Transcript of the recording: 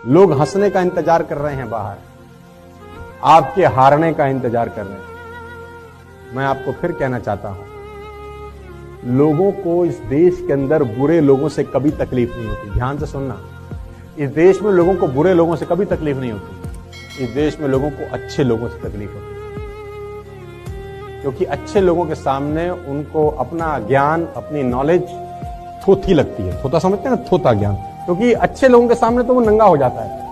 लोग हंसने का इंतजार कर रहे हैं बाहर, आपके हारने का इंतजार कर रहे हैं। मैं आपको फिर कहना चाहता हूं, लोगों को इस देश के अंदर बुरे लोगों से कभी तकलीफ नहीं होती। ध्यान से सुनना, इस देश में लोगों को बुरे लोगों से कभी तकलीफ नहीं होती। इस देश में लोगों को अच्छे लोगों से तकलीफ होती है, क्योंकि अच्छे लोगों के सामने उनको अपना ज्ञान, अपनी नॉलेज थोथी लगती है। थोथा समझते हैं ना, थोथा ज्ञान, क्योंकि अच्छे लोगों के सामने तो वो नंगा हो जाता है।